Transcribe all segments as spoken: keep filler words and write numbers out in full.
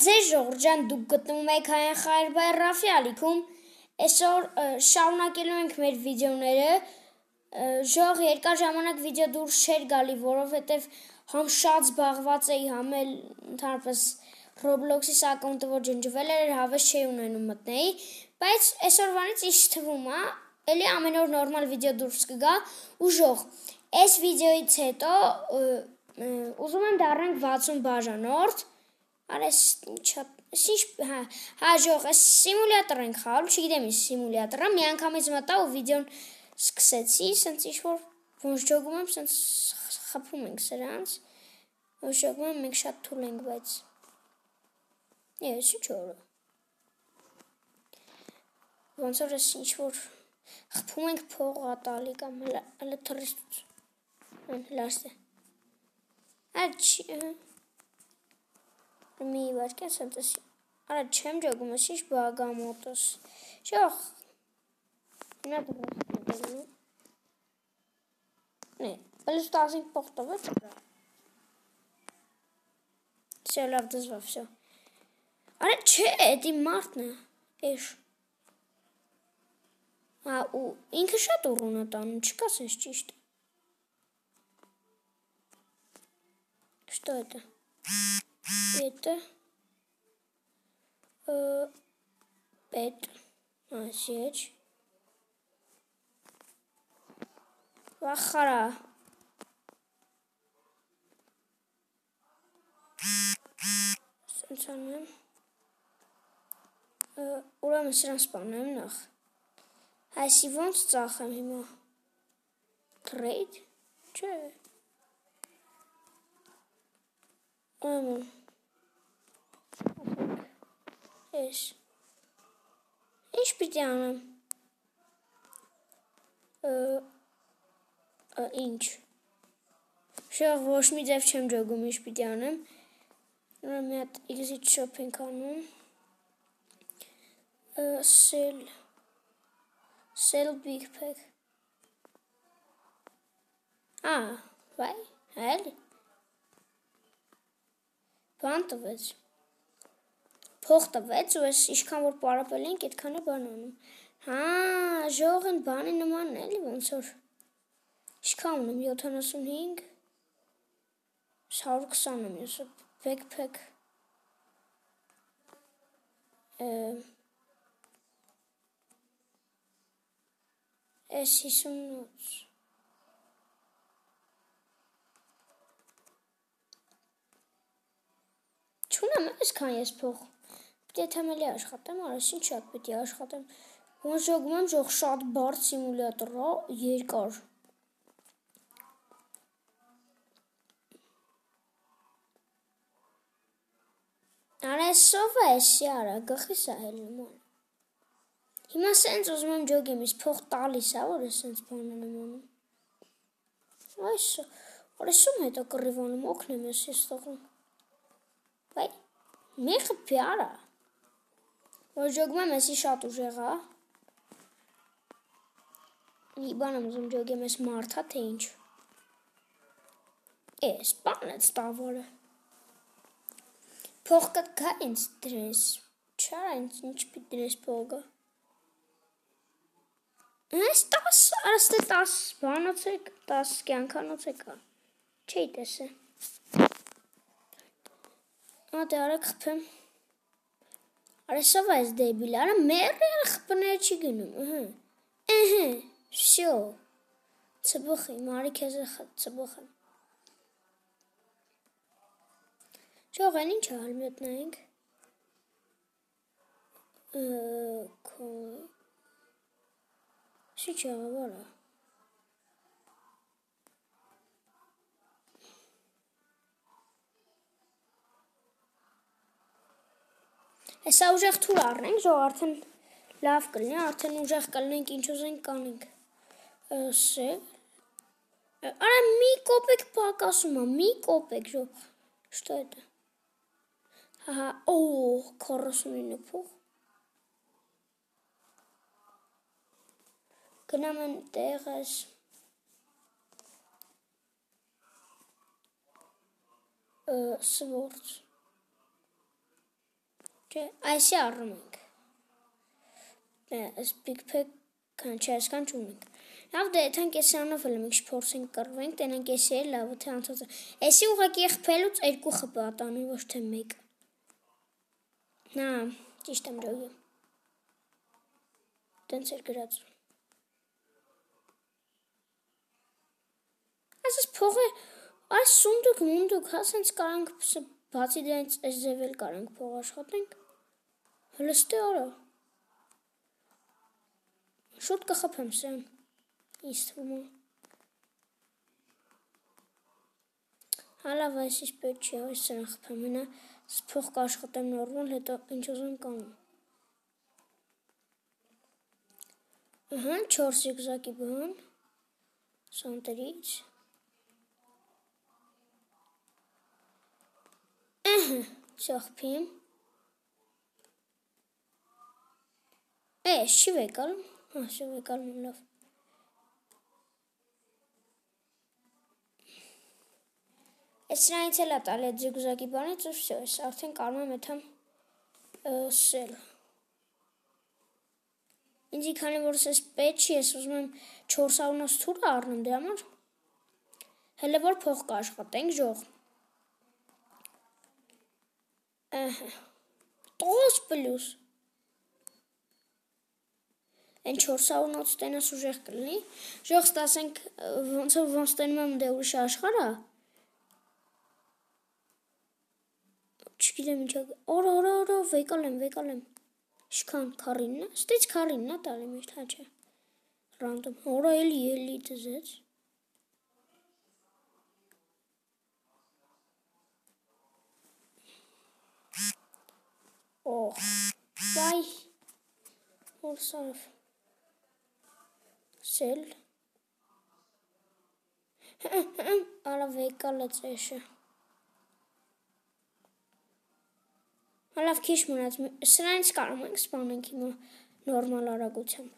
ձեր ժողովրդյան դուք գտնվում եք Հայան Խայրբայր Ռաֆի ալիքում, այսօր շարունակելու ենք մեր վիդեոները, ժող երկար ժամանակ վիդեո դուրս չէր գալի, որովհետև համ շատ զբաղված էի, համ էլ ընդհանրապես Roblox-ի ակաունտը որ ջնջվել էր, հավես չէի ունենում մտնեի, բայց այսօրվանից ինչ թվում է, էլի ամեն օր նորմալ վիդեո դուրս կգա ու ժող, այս վիդեոից հետո ուզում եմ դառնանք վաթսուն բաժանորդ, արես ինչա, հա, հա ժող, այս սիմուլյատոր ենք խաղալ, չգիտեմ ինչ սիմուլյատոր է, մի անգամից մտա ու վիդեոն սկսեցի, սենց ինչ-որ ոնջջոգում եմ, սենց խփում ենք սրանց, ոնջջոգում եմ, մենք շատ թուլ ենք, բայց, ես ինչ որը, ոնց որ ես ինչ-որ խփում ենք փող ատալի կամ հլը թրիստուց, լաստ է, այդ չի, մի վարկյան սենց էսի, արա չեմ ջոգում, ես ինչ բագամոտս, ժող, նա դրաստ է, նե, պլուս տասինք փող տվեց, վսյո, լավ դզվա, վսյո, արա չէ, էդի մարդն է, էշ, հա, ու ինքը շատ ուրուն է տանում, չկա սենց ճիշտ, что это? Это э, это а, сеть. Вахара. Սենցանեմ ուրեմն սրան սպանեմ նախ այսի ոնց ծախեմ հիմա trade չէ ուրեմն ես ինչ պիտի անեմ ինչ շող ոչ մի ձև չեմ ջոգում ինչ պիտի անեմ ուրեմն մի հատ exit shop ենք անում sell sell big pack ա վայ հəl բան տվեց փող տվեց ու ես ինչքան որ պարապել ենք այդքան է բան անում հա ժող են բանի նմանն էլի ոնց որ ինչքան ունեմ յոթանասունհինգ հարյուր քսան եմ ես backpack էս հիսունոց չունեմ այսքան ես փող պիտի թեմելի աշխատեմ արես ինչ շատ պիտի աշխատեմ ոնց ժոգում եմ ժող շատ բարդ սիմուլյատոր երկար արես սով է էսի արա գխիս է հել նման հիմա սենց ուզում եմ ջոգեմ իս փող տալիս է որ ես սենց բանան եմ անում այս արեսում հետո կռիվանում օգնեմ ես ես տողում վայ մի խպի արա որ ջոգում եմ եսի շատ ուժեղ է մի բան եմ ուզում ջոգեմ ես մարդա թե ինչ ես բան էց տավորը փող կտկա ինձ դրես չարա ինձ ինչ պիտ դրես փողը այս տաս արստե տաս բանոց եք տաս կյանքանոց եկա չէի տես է Ատե արա խպեմ արեսով այս դեբիլ արա մերի արա խպները չի գնում ըհը վսյո ծբխի մարի քեզ է ծբխեմ Ժող են ինչ ալ մյոտնայինք քոյ Շի չաղավարա Հեսա ուժեղ թուր առնենք, ժող արդեն լավ կլինի, արդեն ուժեղ կլինենք, ինչ ուզենք կանենք Սել Արա մի կոպեք պակասում է, մի կոպեք, ժող Շտո էտը Հահա, օ, քառասունինը փող Գնամ են տեղ ես Սվորց Չէ, այսի առնում ենք։ Այս Big Pack կանչ այսքան չունենք։ Լավ, դե եթանք էսի անով էլ մի քիչ փորձենք կռվենք, տենենք էսի էլ լավ, թե անցած է։ Էսի ուղղակի խփելուց երկու խփ ատանի, ոչ թե մեկ։ Նա, ճիշտ եմ ջոգի։ Տենց էր գրած։ Այսս փողը, այս սունդուկ մունդուկ, հա սենց կարանք բացի դրանից այս ձև էլ կարանք փող աշխատենք։ Հլստի արա։ Շուտ կխփեմ սրան։ Ինձ թվում է։ Հալավ այսից պետք չի, այս սրան խփեմ, հենա փող կաշխատեմ նորմալ, հետո ինչ ուզեմ կանեմ։ Ահա, չորս զիգզակի բան, սանտերից։ Ահա, չախփիմ։ Է, շի վեկալ, հա, շի վեկալ լավ։ Այս սրանից էլ է տալի այդ զիգզակի բանից ու վсё, այս արդեն կարող եմ եթամ սել։ Ինձի քանի որ ես պետք չի, ես ուզում եմ չորս հարյուր թուրը առնեմ դրա համար։ Հələ որ փող կաշխատենք, ժող։ Ահա։ տոս պլյուս։ Այն չորս հարյուր տենաս ուժեղ կլինի։ Ժող ստասենք ոնց ոնց տենում եմ դե ուրիշ աշխարհ է։ Չգիտեմ ինչա։ Օրա օրա օրա վեկալ եմ, վեկալ եմ։ Ինչքան քառինն է։ Ստից քառինն է տալի միշտ, հա չէ։ Ռանդոմ։ Օրա էլի էլի դզեց։ Օ։ Վայ։ Որսավ։ Սել։ Արա վեկալ է ծեշը։ Հալավ քիչ մնաց, սրանից կարող ենք սպանենք հիմա նորմալ արագությամբ։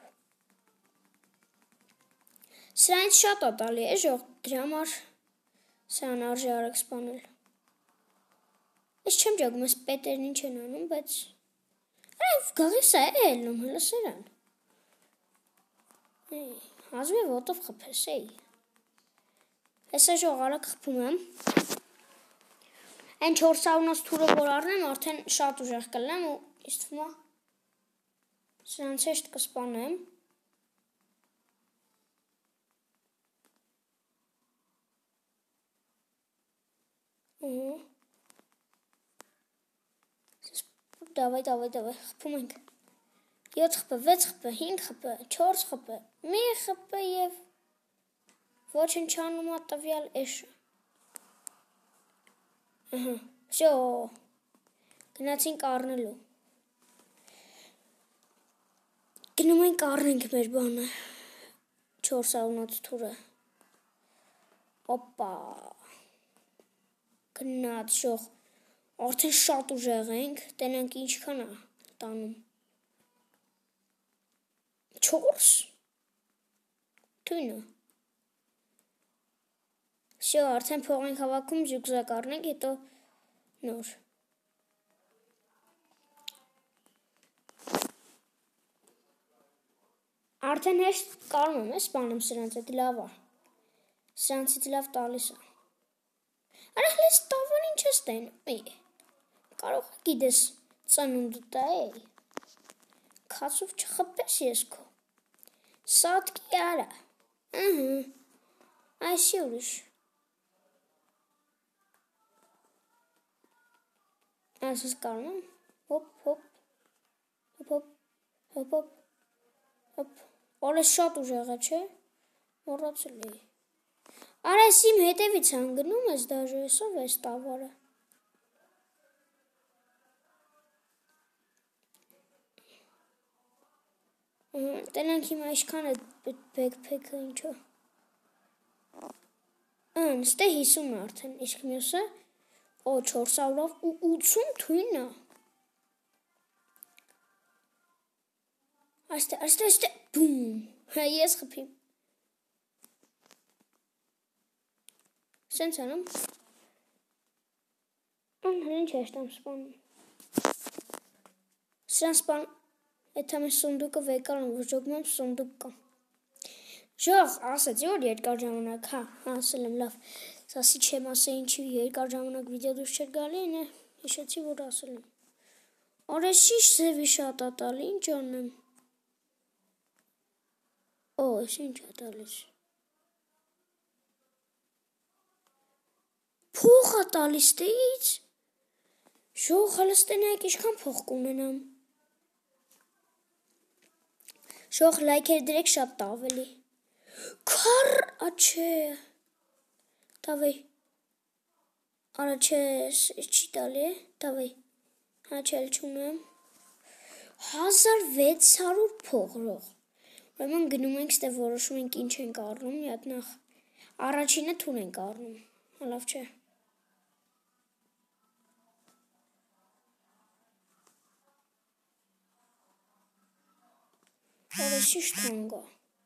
Սրանից շատ է տալի է ժող, դրա համար սրան արժի արագ սպանել։ Ես չեմ ջոգում, ես պետերն ինչ են անում, բայց այվ գաղիս է ելնում, հլը սրան։ Հազում է ոտով խփես, էի։ Հեսա ժող արագ խփում եմ։ Այն չորս հարյուր թուրը որ առնեմ, արդեն շատ ուժեղ կլնեմ ու ինձ թվում է սրանց հեշտ կսպանեմ։ Ահա։ Դավայ, դավայ, դավայ, խփում ենք։ յոթ խփ, վեց խփ, հինգ խփ, չորս խփ, մի խփ եւ ոչինչ անում է տվյալ էշը։ Ահա, վсё։ Գնացինք առնելու։ Գնում ենք առնենք մեր բանը։ չորս հարյուր թուրը։ Օպա։ Գնաց շող։ Արդեն շատ ուժեղ ենք, տենանք ինչքան է տանում։ չորս։ Թույնը։ Վсё, արդեն փող ենք հավաքում, զուգզակ առնենք, հետո նոր։ Արդեն հեշտ կարող եմ սպանեմ սրանց, էդ լավ է։ Սրանցից լավ տալիս է։ Արա հլես տավան ինչ ես տենում։ Կարող է գիտես ծնունդը տա է։ Քացով չխփես ես քո։ Սատկի արա։ Ահա։ Այսի ուրիշ։ Այսս կարող եմ։ Հոպ, հոպ։ Հոպ, հոպ, հոպ, հոպ, հոպ։ Օրես շատ ուժեղ է, չէ։ Մոռացել էի։ Արա ես իմ հետևից հանգնում ես դաժե եսով ես տավարը։ Տենանք հիմա ինչքան է բեքփեքը ինչո։ Ան, ստե հիսուն է արդեն, իսկ մյուսը, օ, չորս հարյուր ու ութսուն թույն է։ Այստե, այստե, այստե, բում, հա ես խփիմ։ Սենց անեմ։ Ան, հենց հեշտ եմ սպանում։ Սրան սպան Եթե մեր սունդուկը վեկալն վժոգում եմ սունդուկ կա։ Ժող, ասեցի, որ երկար ժամանակ, հա, ասել եմ, լավ, սասի չեմ ասել ինչի երկար ժամանակ վիդեո դուրս չէր գալի, ինը հիշեցի, որ ասել եմ։ Օրես շիշ ձևի շատ ատալի, ինչ անեմ։ Օ, ես ինչ ատալիս։ Փող ատալիս տեից։ Ժող, հալստենայք իշքան փող կունենամ։ Ժող լայքեր դրեք շատ տավելի։ Քար, աչե։ Տավեի։ Արա չէ, չի տալի է, տավեի։ Հա չել չունեմ։ հազար վեց հարյուր փող ժող։ Ուրեմն գնում ենք ստե որոշում ենք ինչ ենք առնում, միատ նախ առաջինը թուն ենք առնում, հալավ չէ։ Օրեսիշ թունգա։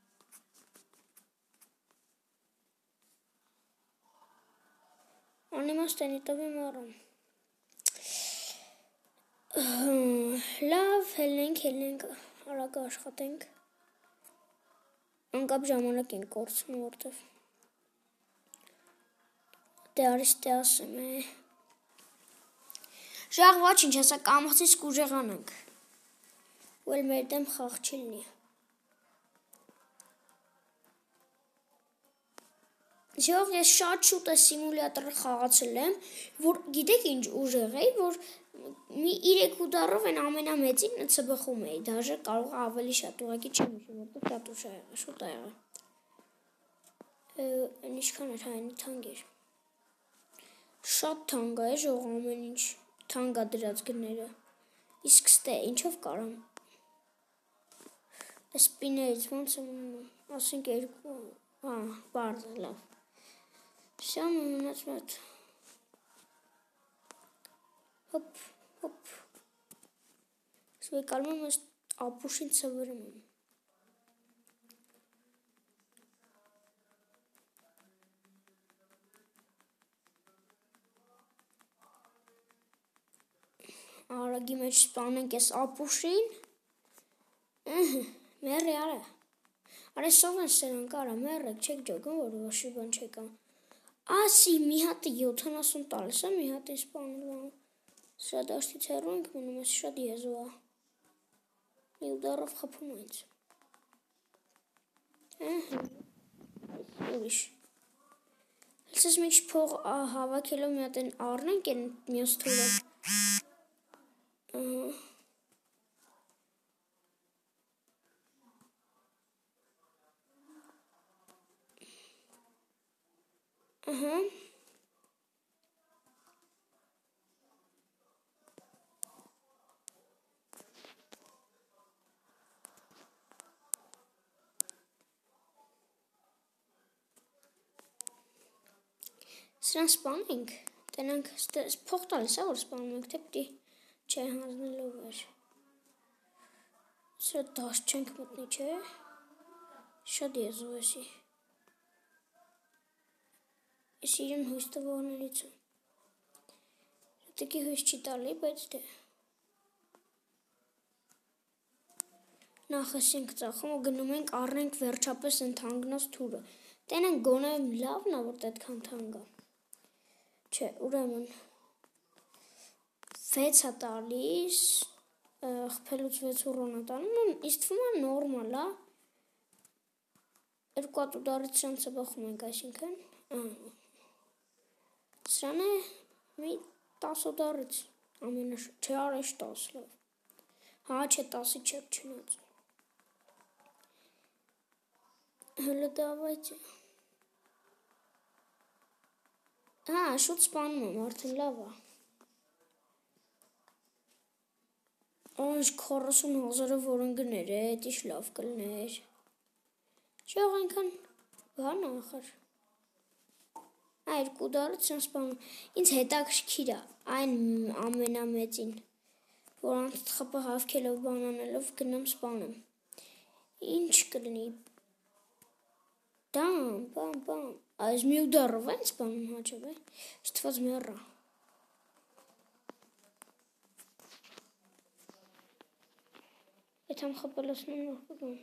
Անիմաստենի տվի մարում։ Լավ, հելնենք, հելնենք, արագ աշխատենք։ Անկապ ժամանակ ենք կորցնում, որտև։ Դե արիս դե ասեմ է։ Ժաղ ոչինչ, հեսա կամացից կուժեղանանք։ Ու էլ մեր դեմ խաղ չիլնի։ Ժող ես շատ շուտ է սիմուլյատորը խաղացել եմ, որ գիտեք ինչ ուժեղ էի, որ մի իրեք ուդարով են ամենամեծին նցբխում էի, դաժե կարող ավելի շատ ուղակի չեմ ուշում, որտեղ շատ ուշ է եղել, շուտ է եղել։ Են ինչքան էր հայնի թանկ էր։ Շատ թանկ է, ժող ամեն ինչ թանկ է դրած գները։ Իսկ ստե, ինչով կարամ։ Սպիներից ոնց եմ ունում, ասենք երկու, հա, բարդ է, լավ։ Всё, մնաց մետ։ Հոպ, հոպ։ Սվեկալում եմ ես ապուշին ծվրում եմ։ Արագի մեջ սպանենք ես ապուշին։ Մերի արա։ Արա սով են սրանք արա, մերեք չեք ջոգում, որ ոչի բան չեկա։ Ասի, մի հատը յոթանասուն տալիս է, մի հատը իսպանել սրա դաշտից հեռու ենք մնում ես շատ եզու է։ Մի ուդարով խպում այնց։ Ուրիշ։ Հլսես մենք փող հավաքելով մի հատ են առնենք են մյուս թուրը։ Ահա։ Սրան սպանենք, տենանք փող տալիս է, որ սպանում ենք, թե պտի չէ հանձնելով էր։ Սրա դաշտ չենք մտնի, չէ, շատ եզու էսի։ Ես իրեն հույս տվողներից եմ։ Տեկի հույս չի տալի, բայց դե։ Նախ ես ենք ծախում ու գնում ենք առնենք վերջապես են թանգնած թուրը։ Տենենք գոնե լավն է, որ տետքան թանգա։ Չէ, ուրեմն վեց է տալիս, խպելուց վեց ուրոն է տանում, իսկ թվում է նորմալ է։ Երկու հատ ուդարից սրան ծբխում ենք, այսինքն։ Սրան է մի տաս ուդարից, ամենաշ, չէ արեշ տաս լավ։ Հա, չէ տասի չեք չնած։ Հլը դավայցը։ Հա, շուտ սպանում եմ, արդեն լավ է։ Անջ քառասուն հազարը որն գներ է, էդ իշ լավ կլներ։ Չող ենքան բան ախր։ Այր կուդարը ծան սպանում։ Ինձ հետաքրքիր է այն ամենամեծին, որ անց խպը հավքելով բանանելով գնամ սպանեմ։ Ինչ կլնի։ Դամ, բամ, բամ։ Այս մի ուդարով են սպանում հաչով է։ Շտված մեռա։ Այդ համ խպելոսնում նոր կգում։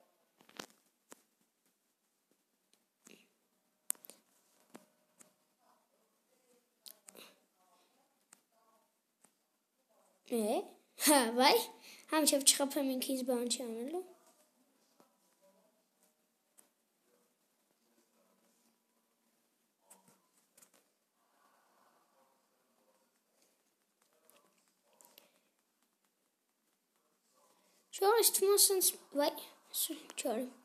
Է, հա, վայ, համչև չխփեմ ինքից բան չի անելու։ Չոր ես թվում ասենց, վայ, չոր եմ։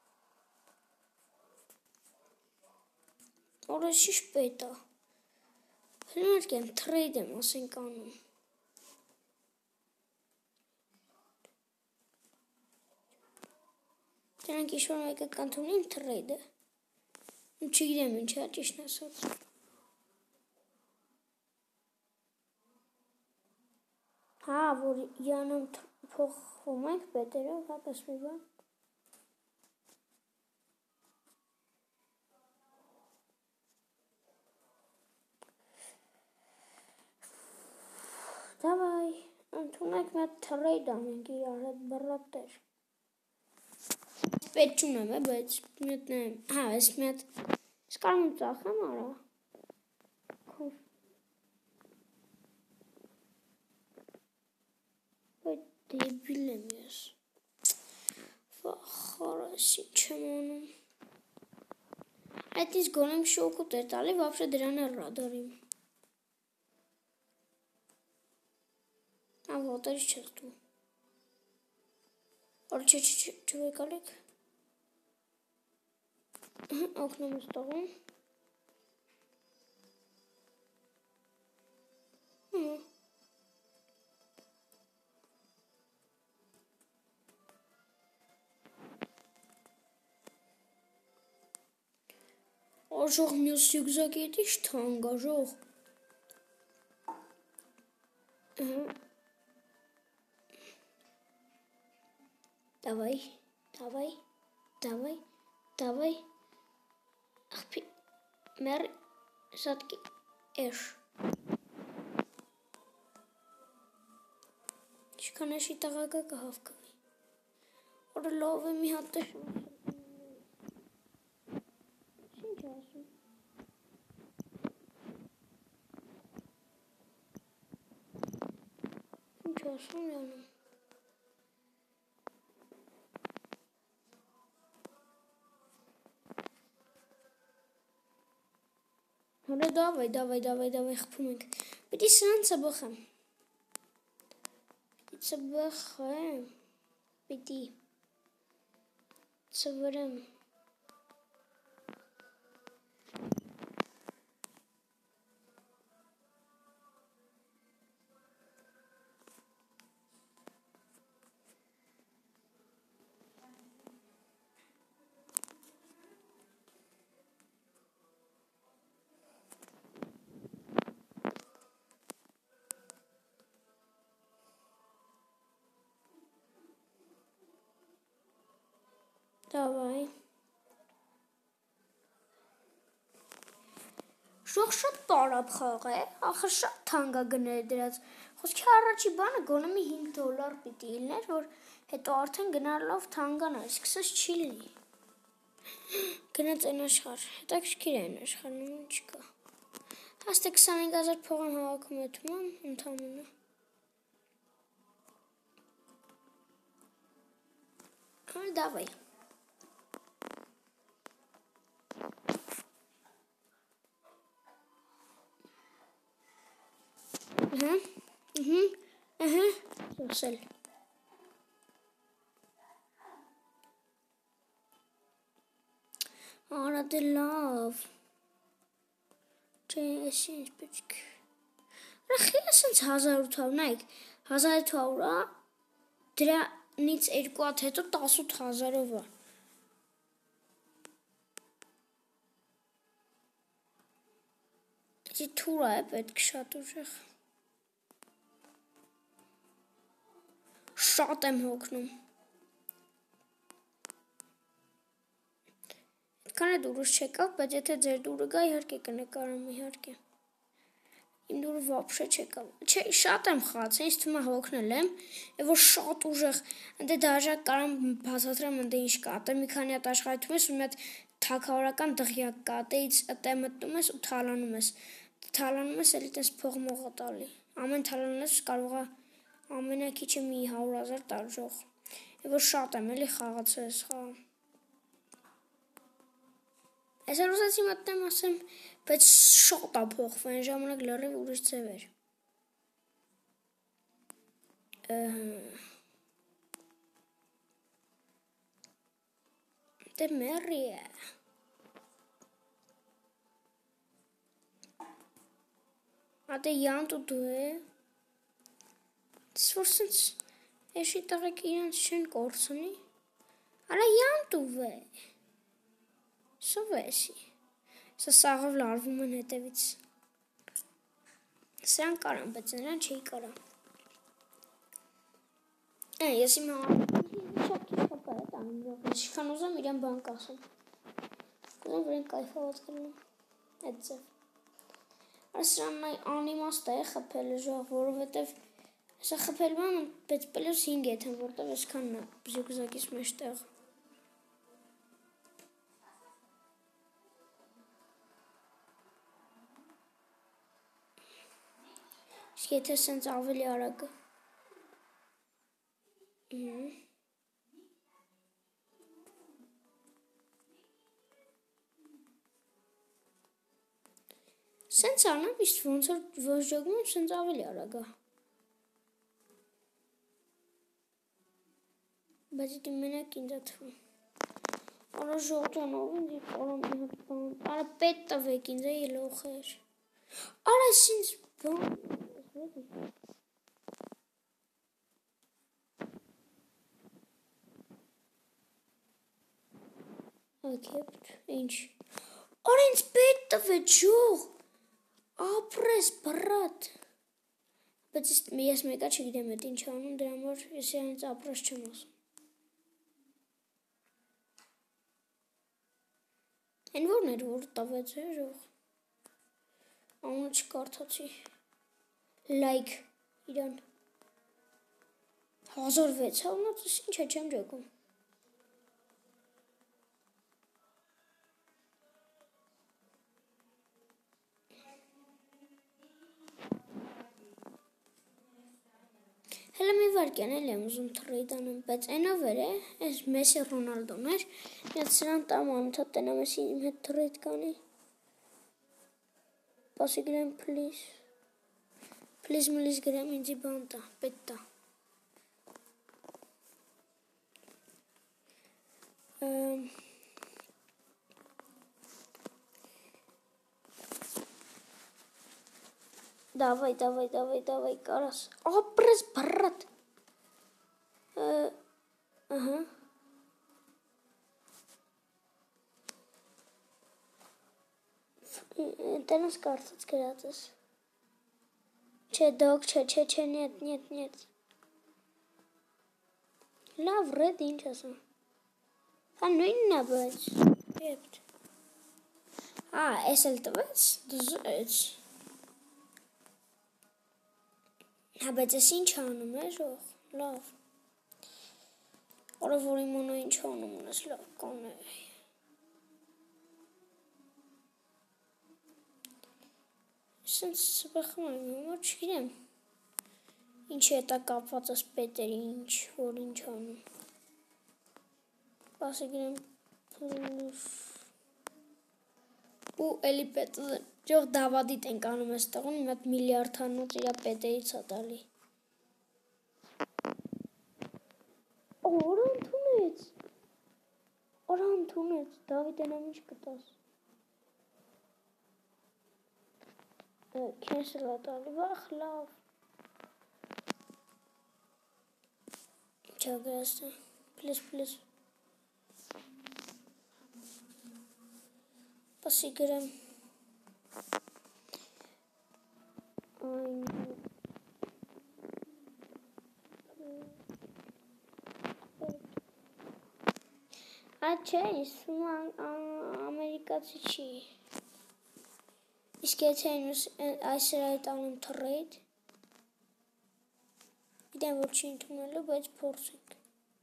Որը շիշ պետ է։ Հլմարկ եմ, թրեյդ եմ ասենք անում։ Դրանք ինչ-որ մեկը կանթունի իմ թրեյդը։ Ու չգիտեմ ինչ է ճիշտն ասած։ Հա, որ յանում փոխվում ենք պետերով, հակաս մի բան։ Դավայ, ընդունեք մի հատ թրեյդ անենք իրար հետ բռատեր։ Պետ չունեմ է, բայց մի հատ նայեմ, հա, ես մի հատ, ես կարում եմ ծախեմ արա, բայց դեբիլ եմ ես, վախարս ինչ եմ անում, այդ ինձ գոնեմ շոկուտ էր տալի, վապշե դրան է ռադարիմ, հա, ոտերից չես դու, որ չէ չէ չվեկալիք, օգնում ես տողում, Ожог մյուս յուգզակի հետ իշ թանկ ожог, Давай, давай, давай, давай. Ախպի, մեր սատկի էշ։ Չքան էշի տաղագա կհավկվի։ Որը լով է մի հատ է։ Ինչ ասում։ Ինչ ասում յանում։ Հորա դավայ, դավայ, դավայ, դավայ, խփում ենք, պիտի սրանց բխեմ, պիտի ծբխեմ, պիտի ծվրեմ, Դավայ, Ժող շատ տարապ խաղ է, ախր շատ թանկ է գները դրած, խոսքի առաջի բանը գոնե մի հինգ դոլար պիտի լիներ, որ հետո արդեն գնալով թանկանա, սկսած չի լինի, գնաց այն աշխար, հետաքրքիր է այն աշխարհում ինչ կա, հաստե քսանհինգ հազար փող եմ հավաքում է թվում, ընդամենը, հա դավայ, Ահա, ըհը, ըհը, սոսել։ Արա դե լավ։ Չէ, ես ինչ պետք։ Ռախի ասենց հազար ութ հարյուր, նայք, հազար ութ հարյուր է, դրանից երկու հատ հետո տասութ հազարով է։ Դի թուրա է պետք շատ ուժեղ։ Շատ եմ հոգնում։ Այդքան է դուրս չեկավ, բայց եթե ձեր դուրը գա, իհարկե կնկարեմ, իհարկե։ Իմ դուրը վապշե չեկավ։ Չէ, շատ եմ խացել, ինձ թվում է հոգնել եմ, եւ որ շատ ուժեղ, ընդ դաժակ կարամ բացատրեմ ընդ ինչ կա։ Դե մի քանի հատ աշխատում ես ու մի հատ թակավորական դղյակ կա, դեից դե մտնում ես ու թալանում ես։ Թալանում ես էլի տես փող մողա տալի։ Ամեն թալանելս կարող է ամենակիչը մի հարյուր հազար տարժող։ Եվ որ շատ եմ էլի խաղացել ես խաղը։ Այսօր ուզեցի մտնեմ ասեմ, բայց շատ է փոխվում, այն ժամանակ լրիվ ուրիշ ձև էր։ Դե մերի է։ Ադե յանտ ու դու է։ Որ սենց էշի տղեք իրանց չեն կորցնի։ Արա յանտ ու վե։ Սով էսի։ Սա սաղով լարվում են հետևից։ Սրան կարան, բայց նրան չի կարան։ Ես իմ համարդին շատ կիշապար է տանում իրոք, ես շիքան ուզեմ իրան բան կասում։ Կուզեմ վրեն կայֆաված կլնում, էդ ձև։ Արա սրանն անիմաստ է խպելը ժող, որովհետև սա խպելու եմ, բայց պլյուս հինգ եթեմ, որտև ես կանն է զյուգզակիս մեջ տեղ։ Իսկ եթե սենց ավելի արագը։ Սենց անեմ, իսկ ոնց որ ոչ ժոգում եմ, սենց ավելի արագ է։ Բայց իդի մենակ ինձ է թվում։ Արա ժողջանով ինձ իր կարամ մի հատ բան։ Արա պետ տվեք ինձ է ելոխեր։ Արա սինց բան։ Ակեպտ, ինչ։ Արա ինձ պետ տվեք ժող։ Ապրես, բրատ։ Բայց ես մեկա չգիտեմ էդ ինչ անում, դրա համար ես իրենց ապրես չեմ ասում։ Են որն էր, որ տվեց է ժող։ Անունը չկարդացի։ Լայք իրան։ հազար վեց հավնացս ինչ է չեմ ջոքում։ Հելը մի վարկյան էլ եմ ուզում թռեիդ անեմ, բայց այնով էր է, այս Մեսի Ռոնալդոն էր, միատ սրան տամ անթատ տնամ ես իմ հետ թռեիդ կանի։ Պասի գրեմ պլիս, պլիս մլիս գրեմ ինձի բան տա, պետ տա։ Давай, давай, давай, давай, կարաս, ապրես բրատ, ահա, տենս կարծած գրած ես, չէ, դոգ, չէ, չէ, չէ, նետ, նետ, նետ, լավ, ռեդ ինչ ասում, հա նույնն է, բայց, եպտ, հա, ես էլ տվեց, դզեց, հա, բայց ես ինչ անում է, ժող, լավ, որը որ իմանա ինչ անում ունես, լավ, կան է, սենց սպխում եմ, համար չգիրեմ, ինչի հետա կապված ես պետերի, ինչ, որ ինչ անում, պասի գրեմ, ու էլի պետը, Ջող դավադիտ ենք անում ես տղուն, իմ հատ միլիարդ հանոց իրա պետերից հատալի։ Օրա ընդունեց, օրա ընդունեց, Դավիտ ենամ ինչ կտաս։ Կենսել հատալի, վախ լավ։ Չա գրաստ է, պլիս պլիս։ Պասի գրեմ։ Ա չէ, իսում ամերիկացի չի, Իսկ եթե այս սրահի տանեմ trade, գիտեմ, որ չի ընդունելու, բայց փորձենք։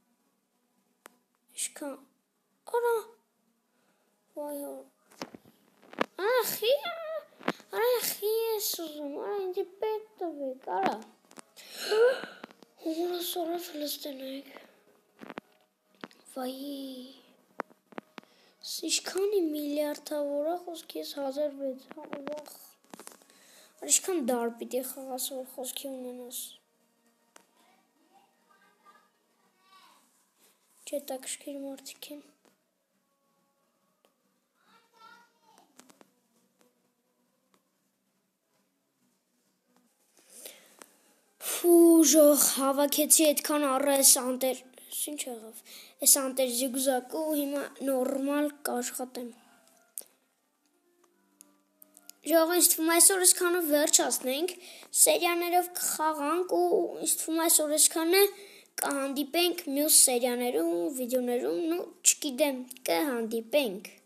Իշքան, արա, վայ հոր, արա խի, արա խի ես ուզում, արա ինձի պետ տվեք, արա, ուրա սորա Ֆլստենեք, վայ, իշքանի միլիարդավորա խոսքի ես հազար վեց, վախ, արա իշքան դար պիտի խաղաս, որ խոսքի ունենաս, Չետակշքիր մարդիկ են։ Ֆուժող հավաքեցի այդքան առը այս անտեր, ինչ եղավ, այս անտեր զիգզակը ու հիմա նորմալ կաշխատեմ։ Ժողը ինձ թվում այսօր այսքանով վերջացնենք, սերիաներով կխաղանք ու ինձ թվում այսօր այսքանը կհանդիպենք մյուս սերիաներում, վիդեոներում, նու չգիտեմ, կհանդիպենք։